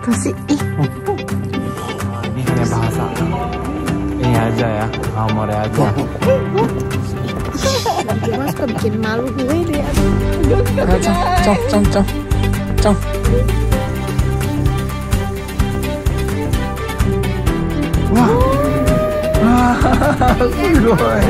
Tuh sih, ih. Ini hanya bahasa. Ini aja ya, Aomori aja. Mas kok bikin malu gue deh. Cong. Wah.すごい。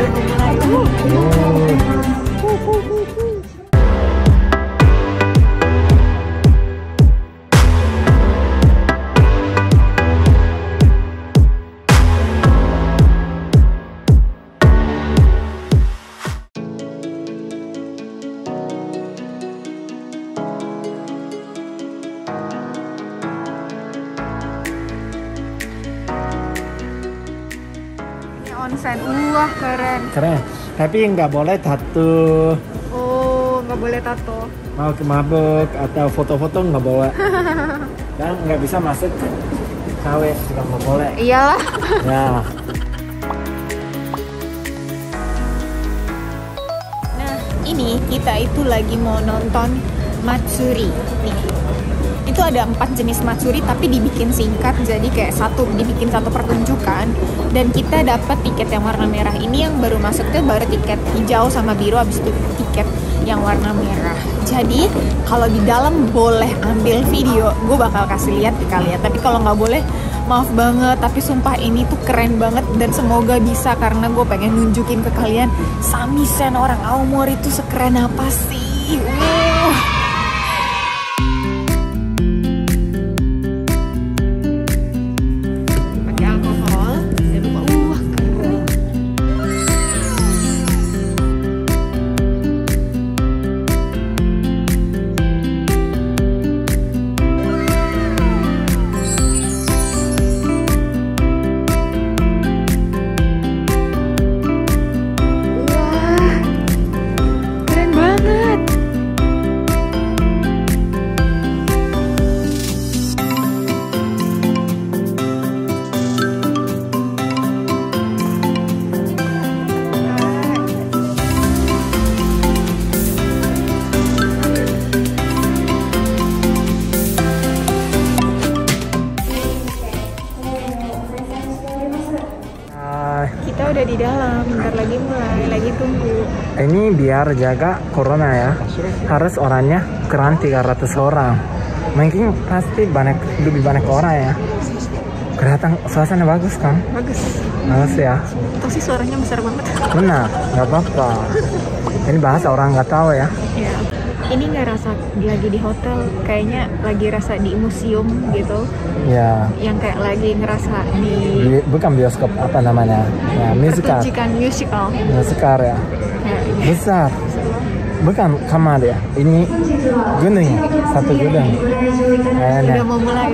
Onsen, wah keren. Keren. Tapi nggak boleh tato. Oh, nggak boleh tato. Mau mabuk atau foto-foto nggak bawa. Dan nggak bisa masuk KW juga nggak boleh. Iyalah. Ya. Nah, ini kita itu lagi mau nonton Matsuri nih. Itu ada 4 jenis Matsuri tapi dibikin singkat, jadi kayak dibikin satu pertunjukan, dan kita dapat tiket yang warna merah. Ini yang baru masuk tuh baru tiket hijau sama biru, habis itu tiket yang warna merah. Jadi kalau di dalam boleh ambil video, gue bakal kasih lihat di kalian. Tapi kalau nggak boleh, maaf banget. Tapi sumpah ini tuh keren banget dan semoga bisa, karena gue pengen nunjukin ke kalian samisen orang Aomori itu sekeren apa sih. Kita udah di dalam, bentar lagi mulai, lagi tunggu. Ini biar jaga corona ya. Harus orangnya keren 300 orang. Mungkin pasti lebih banyak orang ya. Kelihatan suasana bagus kan? Bagus ya. Tuh sih suaranya besar banget. Benar, nggak apa-apa. Ini bahasa orang nggak tahu ya. Ya. Ini nggak rasa lagi di hotel, kayaknya lagi rasa di museum gitu. Ya. Yang kayak lagi ngerasa di bukan bioskop, apa namanya? Ya, musical. Pertunjukan musical. Musical ya. Besar. Bukan kamar ya. Ini gunung, satu gunung. Udah mau mulai.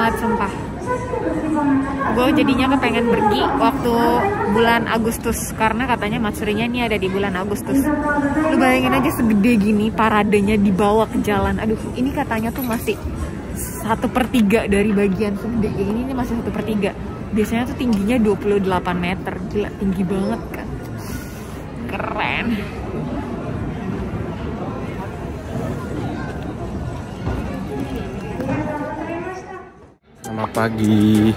banget sumpah. Gue jadinya kepengen pergi waktu bulan Agustus karena katanya Matsurinya ini ada di bulan Agustus. Lu bayangin aja segede gini paradenya dibawa ke jalan. Aduh, ini katanya tuh masih 1/3 dari bagian segede ini masih 1/3. Biasanya tuh tingginya 28 meter. Gila, tinggi banget kan. Keren. Selamat pagi.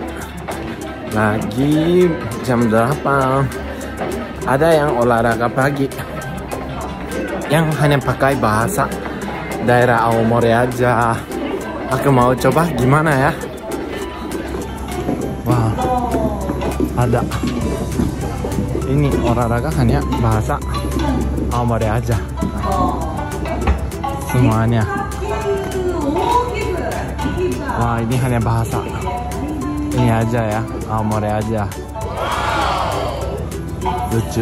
Lagi jam 8. Ada yang olahraga pagi yang hanya pakai bahasa daerah Aomori aja. Aku mau coba gimana ya. Wah, ada ini olahraga hanya bahasa Aomori aja semuanya. Wah, ini hanya bahasa ini aja ya, Aomori aja. Lucu.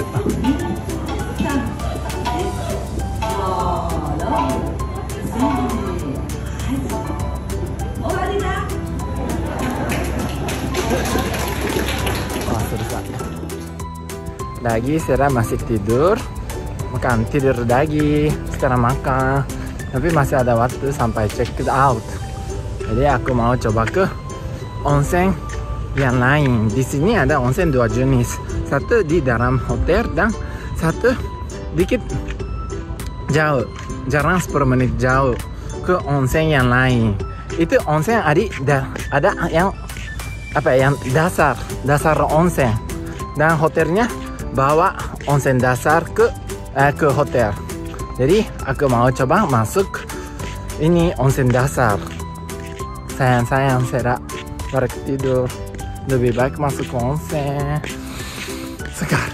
Wah, selesai. Lagi sekarang masih tidur. Makan tidur lagi. Sekarang makan. Tapi masih ada waktu sampai check it out. Jadi aku mau coba ke onsen yang lain. Di sini ada onsen 2 jenis. Satu di dalam hotel dan satu dikit jauh. Jarang 10 menit jauh ke onsen yang lain. Itu onsen ada yang apa yang dasar onsen dan hotelnya bawa onsen dasar ke hotel. Jadi aku mau coba masuk ini onsen dasar. Sayang Sera balik tidur. Lebih baik masuk ke onsen sekarang.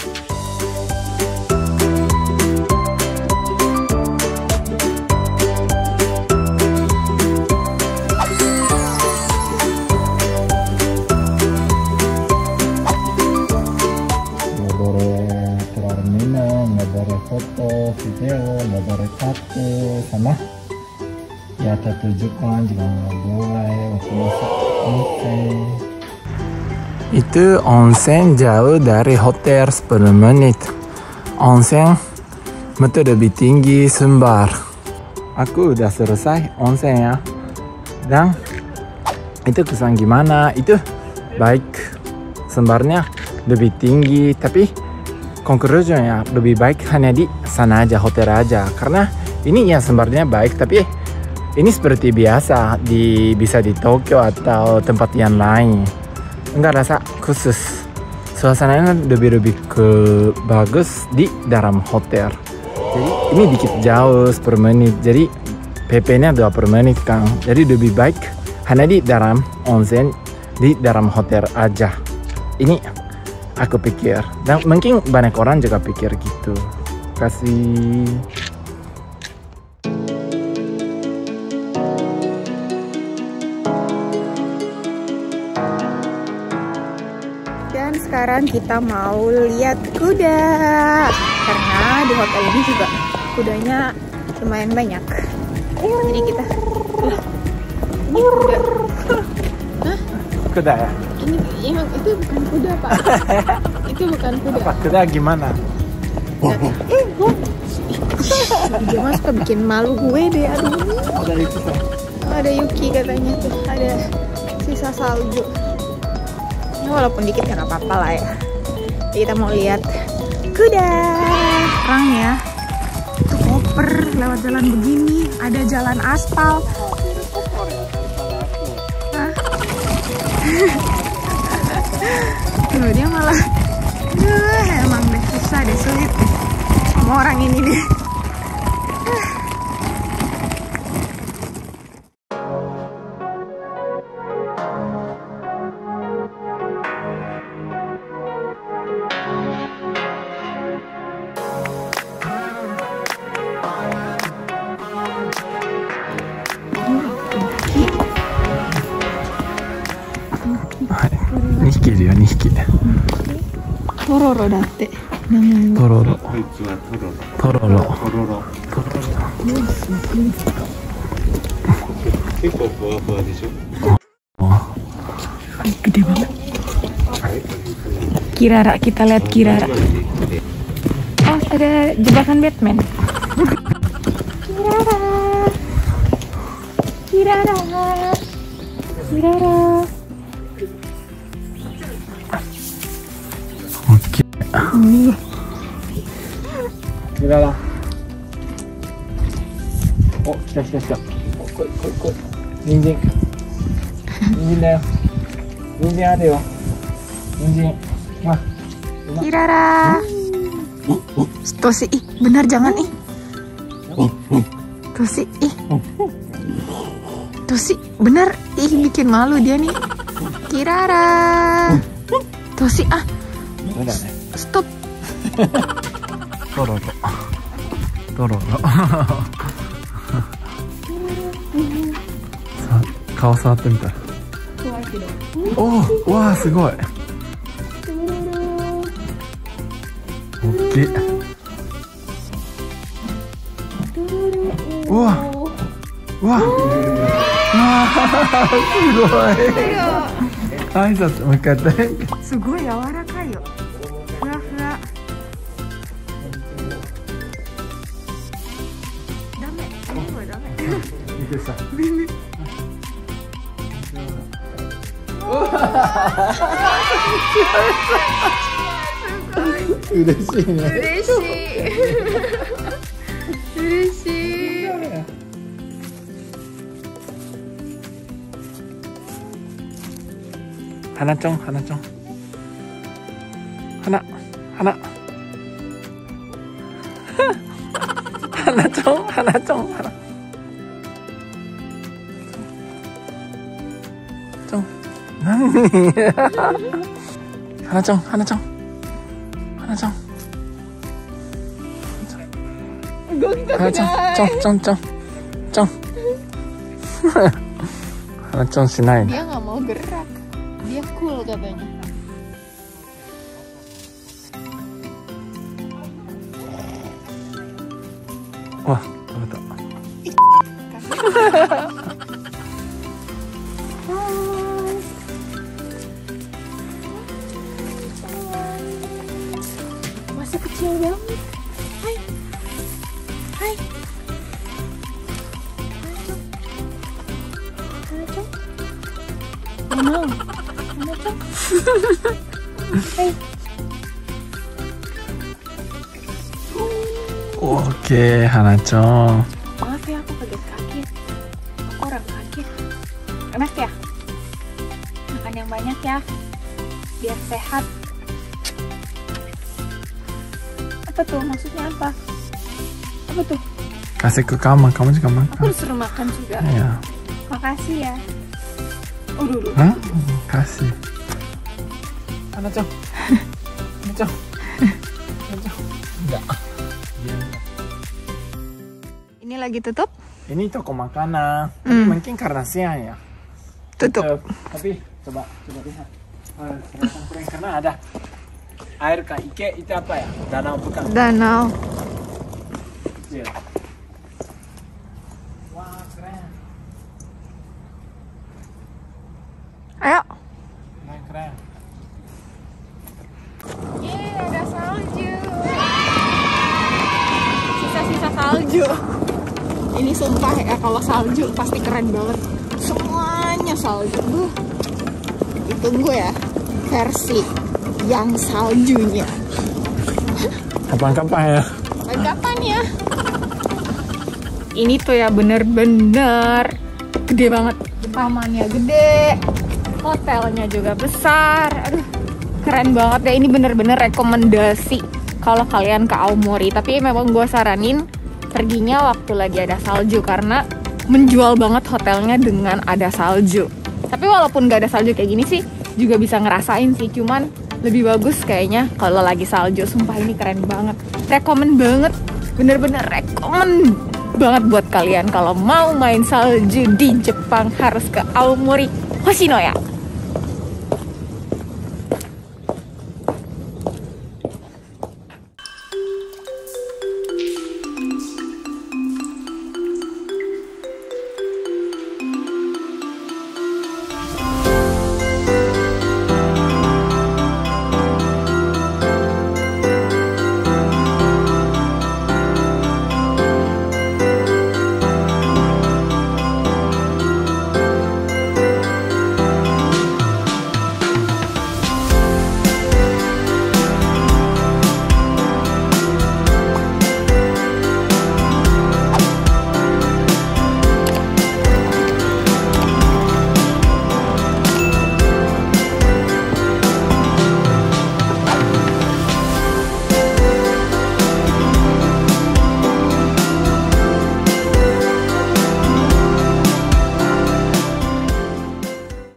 Nggak boleh terlalu minum, nggak boleh foto, video, nggak boleh tato, sama ya tertunjukkan juga nggak boleh waktu masuk onsen. Itu onsen jauh dari hotel 10 menit. Onsen betul lebih tinggi Sumbar. Aku udah selesai onsen ya. Dan itu kesan gimana? Itu baik. Sumbarnya lebih tinggi, tapi conclusionnya lebih baik hanya di sana aja, hotel aja. Karena ini ya sumbarnya baik, tapi ini seperti biasa bisa di Tokyo atau tempat yang lain. Enggak rasa khusus. Suasananya lebih bagus di dalam hotel. Jadi ini dikit jauh 10 menit. Jadi PP-nya 20 menit kan. Jadi lebih baik hanya di dalam onsen di dalam hotel aja. Ini aku pikir. Dan mungkin banyak orang juga pikir gitu. Kasih. Dan sekarang kita mau lihat kuda karena di hotel ini juga kudanya lumayan banyak. Jadi kita ini kuda. Hah? Kuda ya? Ini itu bukan kuda, Pak. Itu bukan kuda. Apa kuda gimana? Dia mah suka bikin malu gue deh. Aduh. Ada itu kan? Ada Yuki katanya tuh, ada sisa salju. Ini walaupun dikit kan apa-apa lah ya. Jadi kita mau lihat kuda. Terang ya. Itu koper lewat jalan begini. Ada jalan aspal. Hah? Tuh dia malah. Emang deh susah deh, sulit deh sama orang ini deh. 2匹。 トロロだって。 トロロ。 こいつはトロロ。 トロロ。 トロロ。結構ふわふわでしょ。 Gede banget. Kirara, kita lihat Kirara. Oh, ada jebakan Batman. Kirara. Kirara. Kirara. Oke. Kirara. Oh, 来た来た来た。来い来い来い。人参。人参だよ。人参あるよ。人参。Wah. Kirara. Tuh sih, ih, benar jangan ih. Tuh sih, ih. Tuh sih, benar, ih bikin malu dia nih. Kirara. Tuh sih, ah. Stop. Tororo. Tororo. 顔触ってみた。おお、わあすごい。大きい。うわ、うわ、すごい。挨拶もう一回やって。 すごい柔らかいよ。ふわふわ。ダメ、これダメ。 びっくりした。嬉しいね。 嬉しい。嬉しい。 花ちょん、花ちょん。花、花。花ちょん、花ちょん、花。ちょん。何？花ちょん、花ちょん。花ちゃん。 動きたくない。 花ちゃん、ちょん、ちょん、ちょん。ちょん。花ちょんしない。 Dia nggak mau gerak. Dia cool katanya. Wah, 食べた。 Masih kecil banget. Hai. Hai. Nggak mau. Nggak mau. Hai. Oke, Hanacong. Maaf ya, aku pegang kaki. Aku orang sakit. Enak ya? Makan yang banyak ya, biar sehat. Apa tuh? Maksudnya apa? Apa tuh? Kasih ke kamu juga makan. Aku disuruh makan juga. Iya. Makasih ya. Dulu. Hah? Kasih. Hanacong. Hanacong. Hanacong. Enggak. Ini lagi tutup? Ini toko makanan. Tapi mungkin karena siang ya. Tutup. Tapi coba lihat. Keren karena ada air kah ike itu apa ya? Danau bukan? Danau. Kecil. Wah keren. Ayo. Keren. Yeay, ada salju. Sisa-sisa salju. Ini sumpah ya, kalau salju pasti keren banget. Semuanya salju. Ditunggu ya versi yang saljunya. Kapan-kapan ya? Kapan ya? Ini tuh ya bener-bener gede banget. Tamannya gede, hotelnya juga besar. Aduh, keren banget ya. Ini bener-bener rekomendasi kalau kalian ke Aomori. Tapi memang gue saranin perginya waktu lagi ada salju, karena menjual banget hotelnya dengan ada salju. Tapi walaupun gak ada salju kayak gini sih, juga bisa ngerasain sih. Cuman lebih bagus kayaknya kalau lagi salju. Sumpah ini keren banget. Rekomen banget. Bener-bener rekomen banget buat kalian kalau mau main salju di Jepang, harus ke Aomori Hoshinoya.